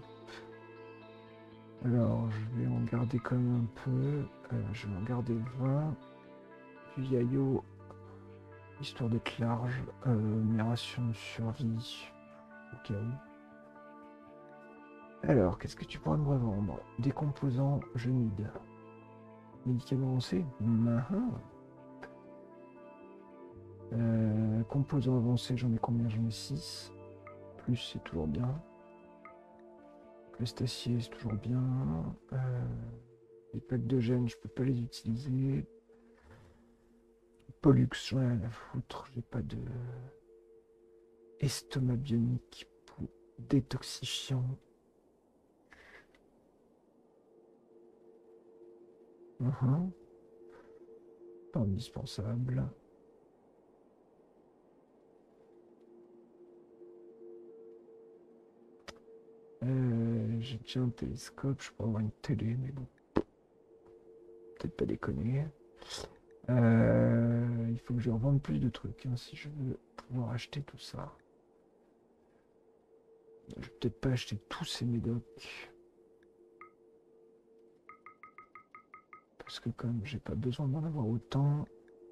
Alors, je vais en garder quand même un peu. Je vais en garder 20. Du yayo. histoire d'être large. Mes rations de survie, au cas où. Alors, qu'est-ce que tu pourrais me revendre? Des composants, je need. Médicaments avancés? Composants avancés, j'en ai combien? J'en ai 6. Plus, c'est toujours bien. Plastacier, c'est toujours bien. Les packs de gènes, je peux pas les utiliser. Pollux, j'en ai rien à foutre. J'ai pas de estomac bionique pour détoxifiant. Pas indispensable. J'ai déjà un télescope, je pourrais avoir une télé, mais bon, peut-être pas déconner. Il faut que je revende plus de trucs hein, si je veux pouvoir acheter tout ça. Je vais peut-être pas acheter tous ces médocs. Parce que comme j'ai pas besoin d'en avoir autant.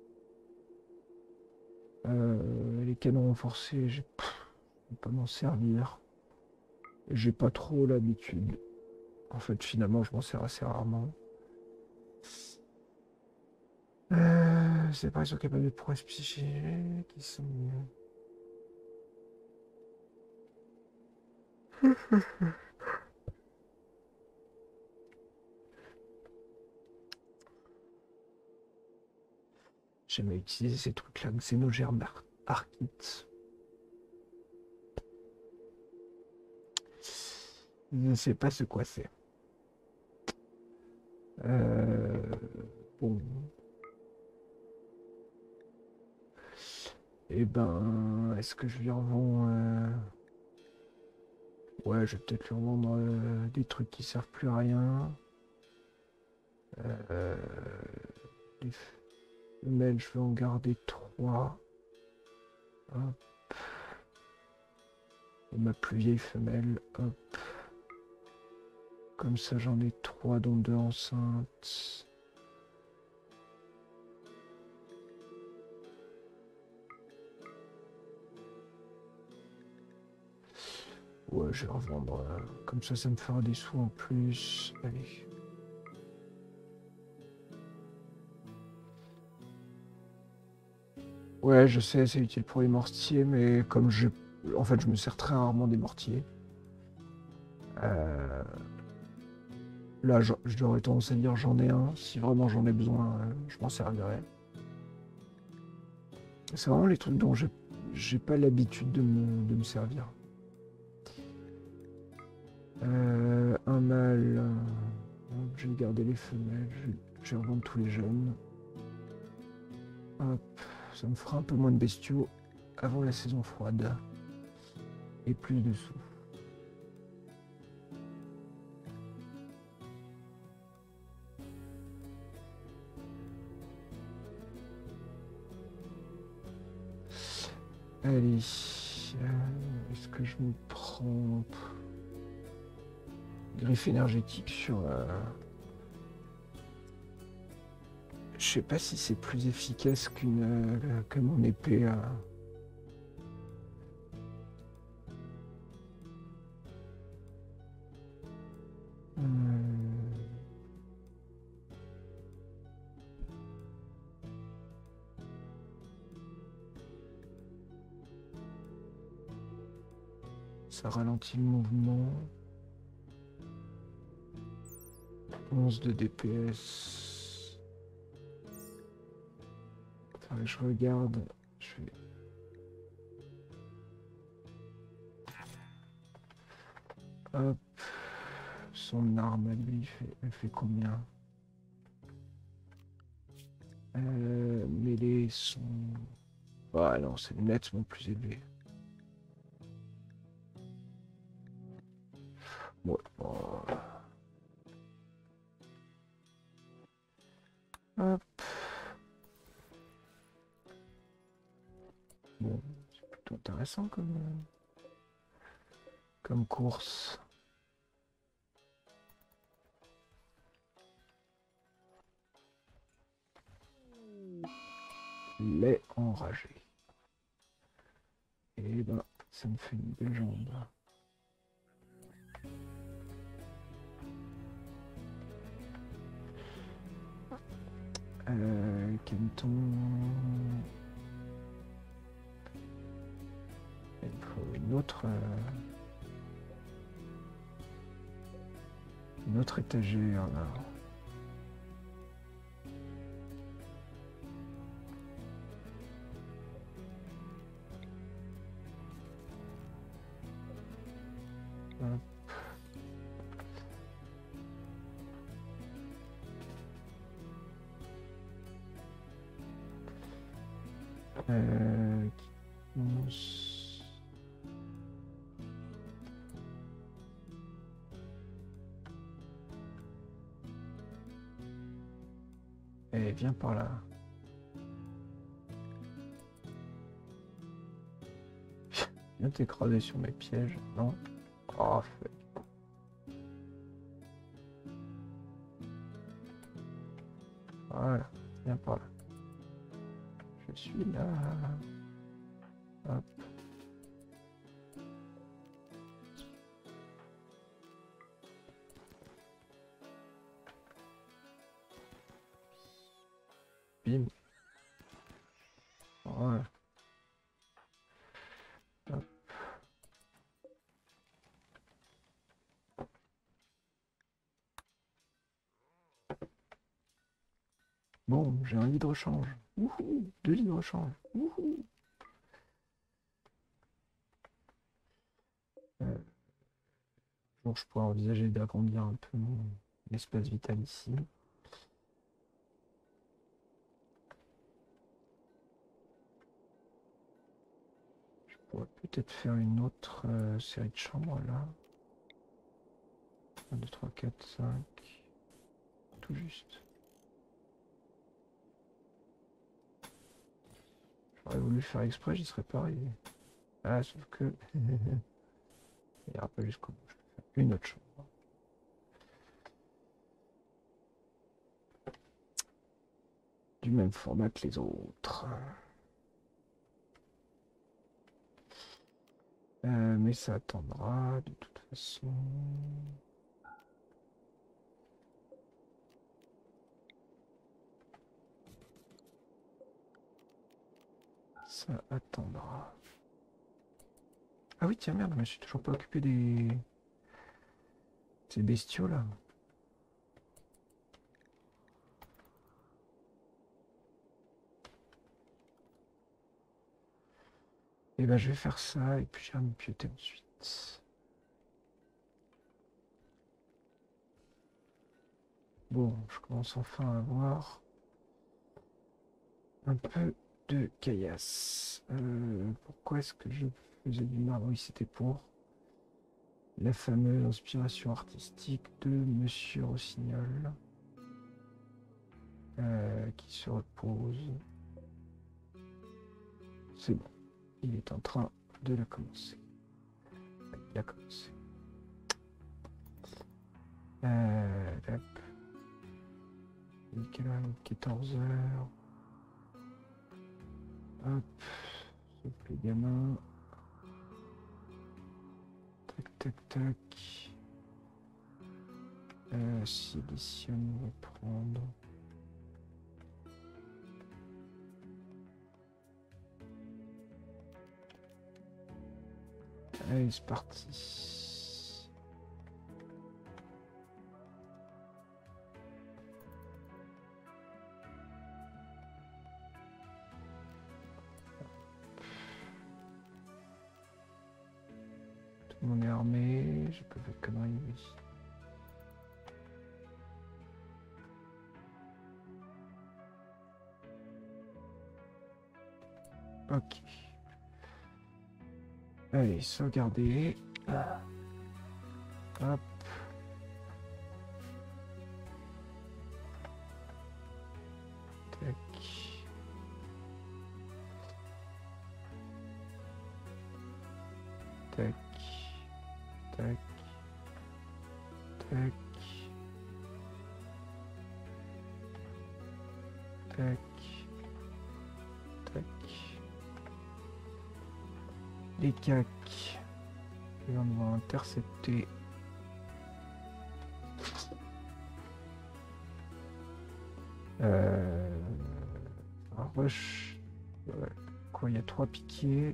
Les canons renforcés, je vais pas m'en servir. J'ai pas trop l'habitude. En fait, finalement, je m'en sers assez rarement. C'est pas, ils sont capables de prouesses psychiques, qui sont... J'ai jamais utilisé ces trucs-là, Xenogerm Archit. Je ne sais pas ce quoi c'est. Bon. Eh ben, est-ce que je lui revends... Ouais, je vais peut-être lui revendre des trucs qui servent plus à rien. Les femelles, je vais en garder 3. Hop. Et ma plus vieille femelle, hop. Comme ça, j'en ai 3, dont 2 enceintes. Ouais, je vais revendre. Comme ça me fera des sous en plus. Allez. Ouais, je sais, c'est utile pour les mortiers, mais comme je... En fait, je me sers très rarement des mortiers. Là, j'aurais tendance à dire j'en ai un. Si vraiment j'en ai besoin, je m'en servirai. C'est vraiment les trucs dont j'ai pas l'habitude de me servir. Un mâle. Je vais garder les femelles. Je vais revendre tous les jeunes. Hop. Ça me fera un peu moins de bestiaux avant la saison froide. Et plus de sous. Allez. Est-ce que je me prends... Griffe énergétique sur... Je sais pas si c'est plus efficace que mon épée. Ça ralentit le mouvement. 11 de DPS. Enfin, je regarde. Je vais... Hop. Son arme à lui, elle fait combien? Mêlée, son... Ah non, c'est nettement plus élevé. Ouais. Oh. Hop. Bon, c'est plutôt intéressant comme course. lait enragé. Et ben, ça me fait une belle jambe. Canton. Il faut une autre étagère là. Hop. Et viens par là. Viens t'écraser sur mes pièges, non? Oh, fait. Voilà, viens par là. Je suis là. Hop. Bim. Voilà. Hop. Bon, j'ai un lit de rechange. Wouhou, 2 lits de rechange. Wouhou. Bon, je pourrais envisager d'agrandir un peu mon espace vital ici. Je pourrais peut-être faire une autre série de chambres là. 1, 2, 3, 4, 5. Tout juste. J'aurais voulu faire exprès, j'y serais pas arrivé. Ah, sauf que... il ira pas jusqu'au bout. Je vais faire une autre chambre. Du même format que les autres. Mais ça attendra de toute façon. Ça attendra. Ah oui, tiens, merde, mais je suis toujours pas occupé des... ces bestiaux là. Et ben je vais faire ça et puis j'irai me pioter ensuite. Bon, je commence enfin à voir un peu de caillasse. Pourquoi est-ce que je faisais du marbre? Oui, c'était pour la fameuse inspiration artistique de Monsieur Rossignol qui se repose. C'est bon, il est en train de la commencer. Il a commencé. Hop. Il est quelle heure? 14 heures. Hop. Sauf les gamins. Tac, tac, tac. Silicium, on va prendre. Allez, c'est parti. Tout le monde est armé. J'ai pas fait de conneries, oui. Ok. Allez, sauvegarder. Hop. Tac. Tac. Tac. Tac. Tac. Les cacs. Et on va intercepter. Rush. Ouais. Quoi, il y a 3 piquets.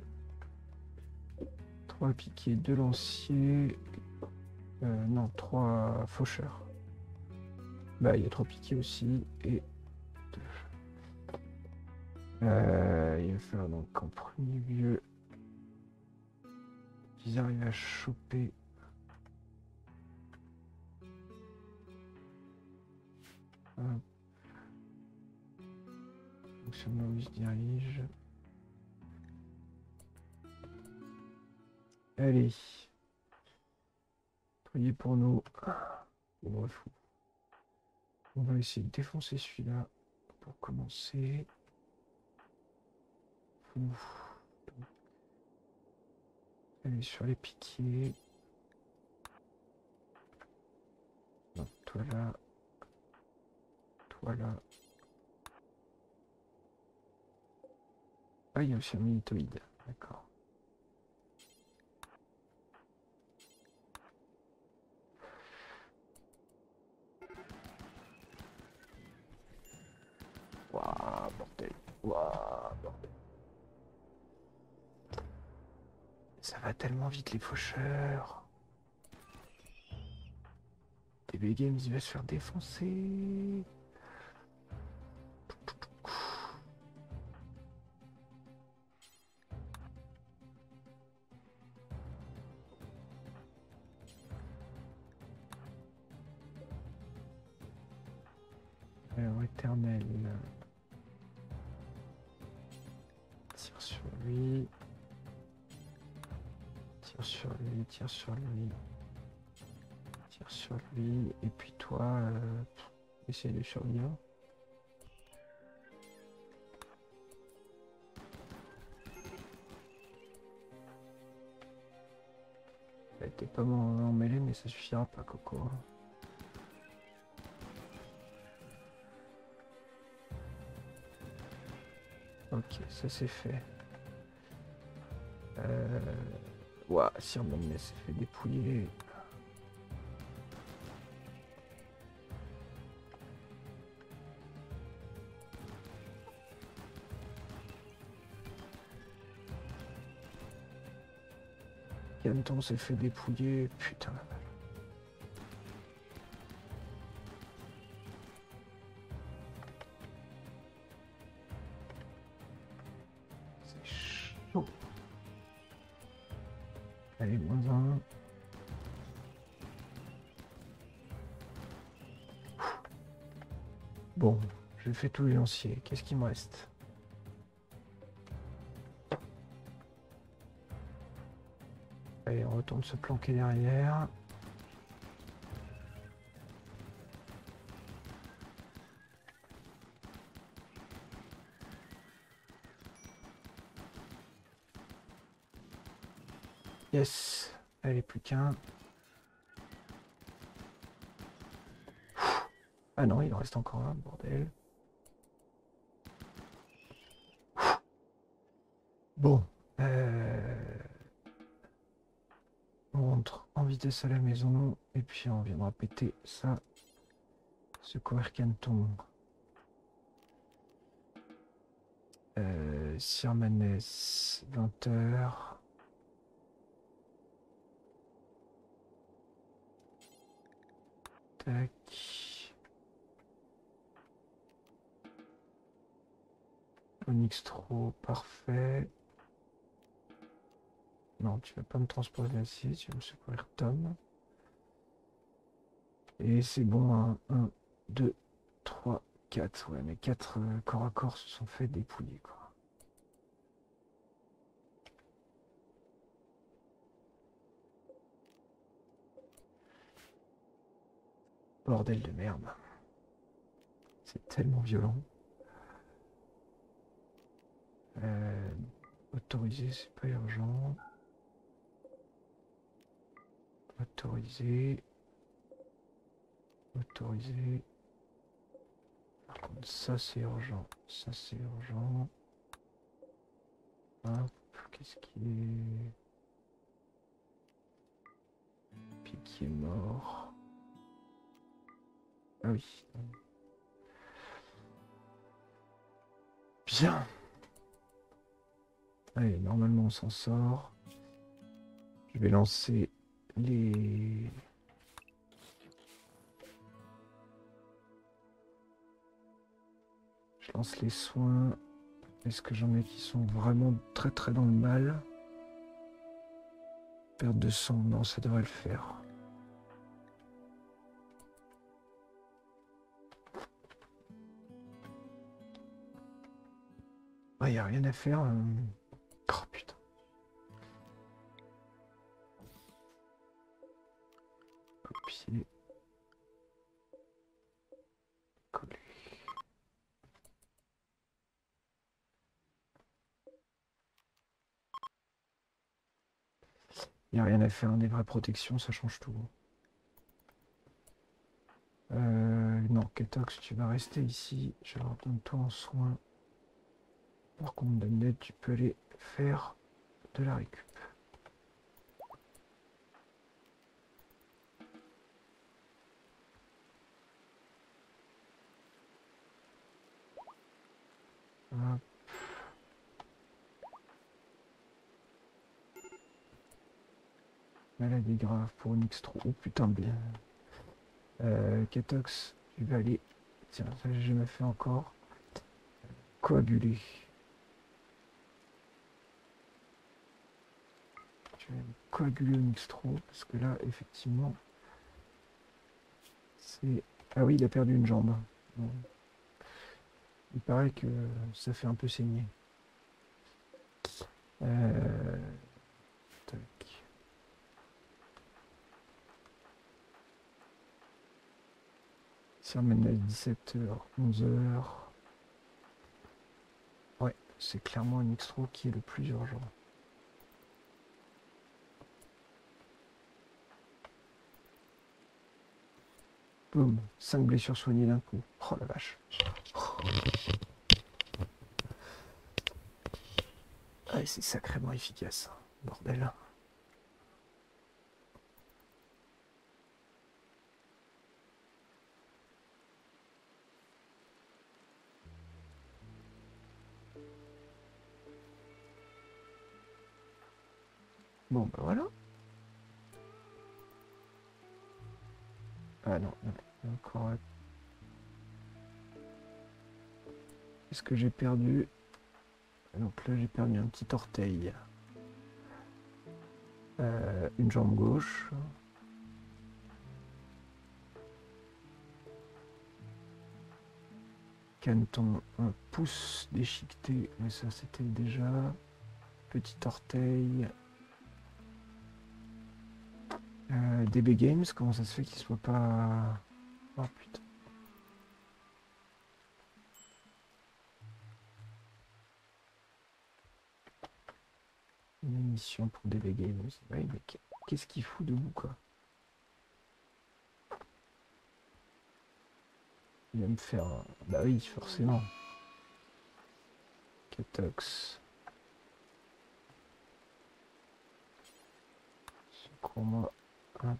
3 piquets, 2 lanciers. Non, 3 faucheurs. Bah, il y a 3 piquets aussi. Et 2. Il va falloir donc en premier lieu qu'ils arrivent à choper. Fonctionnement où il se dirige. Allez. Priez pour nous. Bref. On va essayer de défoncer celui-là pour commencer. Ouf. Allez sur les piquets. Non, toi là. Toi là. Ah, il y a aussi un militoïde. D'accord. Waouh, bordel. Waouh, bordel. Ça va tellement vite, les faucheurs. DB Games, il va se faire défoncer. Alors, éternel. Tire sur lui. Tire sur lui, tire sur lui. Tire sur lui. Et puis toi, essaye de survivre. T'es pas en mêlée, mais ça suffira pas, Coco. Ok, ça c'est fait. Ouah, Sirman s'est fait dépouiller. Canton s'est fait dépouiller. Putain. C'est chaud. Allez, -1. Bon, j'ai fait tous les lanciers. Qu'est-ce qu'il me reste? Allez, on retourne se planquer derrière. Yes. Allez, plus qu'un. Ah non, il en reste encore un, bordel. Bon. On rentre en vitesse à la maison. Et puis on viendra péter ça. Ce Coercanton. Sirmanès, 20h. Tac. Onyxtro, parfait. Non, tu vas pas me transporter l'acier, tu vas me secourir Tom. Et c'est bon, hein. 1, 2, 3, 4. Ouais, mais 4 corps à corps se sont fait dépouiller, quoi. Bordel de merde. C'est tellement violent. Autorisé, c'est pas urgent. Autorisé. Autorisé. Par contre, ça c'est urgent. Ça c'est urgent. Hop. Qu'est-ce qui est... Puis qui est mort. Ah oui. Bien. Allez, normalement on s'en sort. Je vais lancer les... Je lance les soins. Est-ce que j'en ai qui sont vraiment très très dans le mal? Perte de sang, non, ça devrait le faire. Ah, y a rien à faire. Oh putain. Copier. Coller. Y a rien à faire, des vraies protections, ça change tout. Non, Ketox, tu vas rester ici. Je redonne toi en soin. Par contre, Damned, tu peux aller faire de la récup. Hop. Maladie grave pour une extro. Oh putain, bien. Ketox, tu vas aller. Tiens, ça j'ai jamais fait encore. Coaguler. Tu vas coaguler une extro. Parce que là, effectivement, c'est. Ah oui, il a perdu une jambe. Bon. Il paraît que ça fait un peu saigner. Tac. Si on mène à 17h, 11h. Ouais, c'est clairement un extro qui est le plus urgent. Boum, 5 blessures soignées d'un coup. Oh la vache. Ah, c'est sacrément efficace, bordel. Bon, bah voilà. Ah non, non, encore. Qu'est-ce que j'ai perdu? Donc là, j'ai perdu un petit orteil. Une jambe gauche. Caneton, un pouce déchiqueté, mais ça c'était déjà. Petit orteil. DB Games, comment ça se fait qu'il soit pas... Oh putain. Une émission pour DB Games. Ouais, mais qu'est-ce qu'il fout debout, quoi? Il va me faire... Bah oui, forcément. Ketox. Secours-moi. Hop.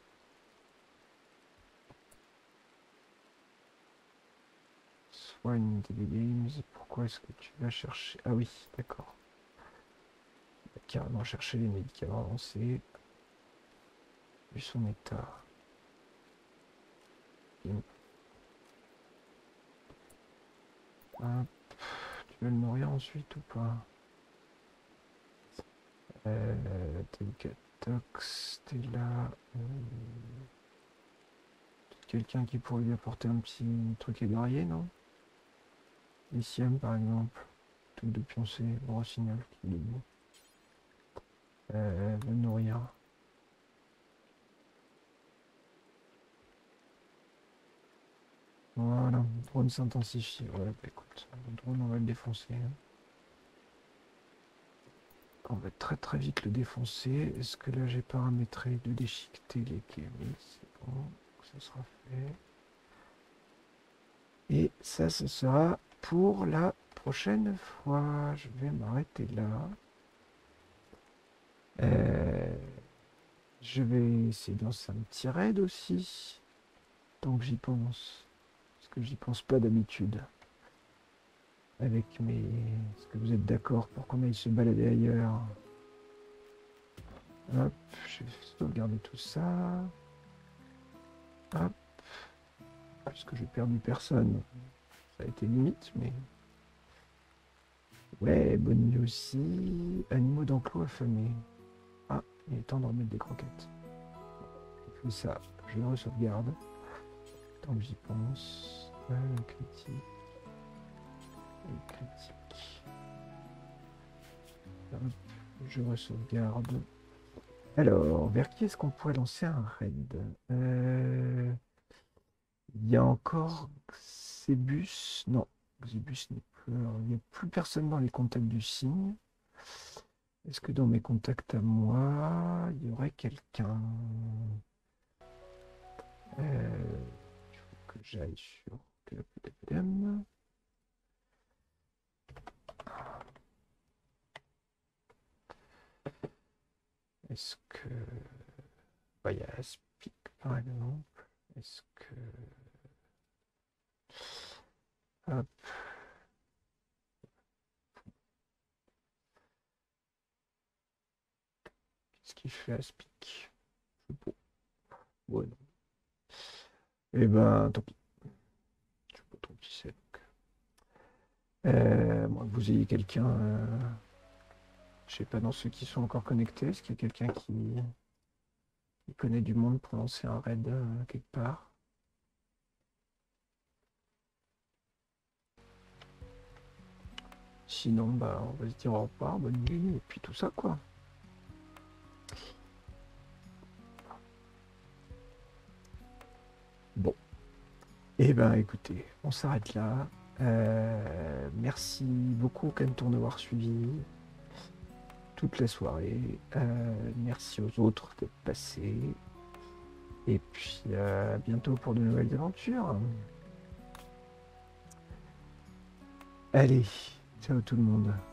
Soigne DB Games. Pourquoi est-ce que tu vas chercher... Ah oui, d'accord. Il va carrément chercher les médicaments avancés. Vu son état. Hop. Tu veux le nourrir ensuite ou pas? T'es où, Ketox? T'es là. Quelqu'un qui pourrait lui apporter un petit truc égarié, non? Lithium par exemple. Truc de pioncer, rossignol qui est debout. Le nourrir. Voilà, le drone s'intensifie. Ouais, bah écoute, le drone on va le défoncer. On va très très vite le défoncer. Est-ce que là j'ai paramétré de déchiqueter les clés? Oui, c'est bon, ça sera fait. Et ça, ce sera pour la prochaine fois. Je vais m'arrêter là. Euh, je vais essayer de lancer un petit raid aussi, tant que j'y pense. Parce que j'y pense pas d'habitude. Avec mes... Est-ce que vous êtes d'accord pour qu'on aille se balader ailleurs? Hop, je vais sauvegarder tout ça. Hop. Puisque j'ai perdu personne. Ça a été limite, mais... Ouais, bonne nuit aussi. Animaux d'enclos affamés. Ah, il est temps de remettre des croquettes. Je fais ça, je re-sauvegarde. Tant que j'y pense. Critique. Critique. Hop, je re-sauvegarde. Alors, vers qui est-ce qu'on pourrait lancer un raid? Il y a encore Zébus. Non, Zébus n'est plus. Alors, il n'y a plus personne dans les contacts du cygne. Est-ce que dans mes contacts à moi, il y aurait quelqu'un? Il faut que j'aille sur. Est-ce que. Bah, il y a Aspic par exemple. Est-ce que. Hop. Qu'est-ce qu'il fait Aspic? Je sais pas. Ouais, non. Eh ben, tant pis. Je sais pas trop qui c'est. Moi, que vous ayez quelqu'un. Je sais pas, dans ceux qui sont encore connectés, est-ce qu'il y a quelqu'un qui connaît du monde pour lancer un raid quelque part? Sinon, bah, on va se dire au revoir, bonne nuit, et puis tout ça, quoi. Bon. Eh ben, écoutez, on s'arrête là. Merci beaucoup, Kenton, d'avoir suivi toute la soirée. Merci aux autres d'être passés. Et puis, à bientôt pour de nouvelles aventures. Allez, ciao tout le monde.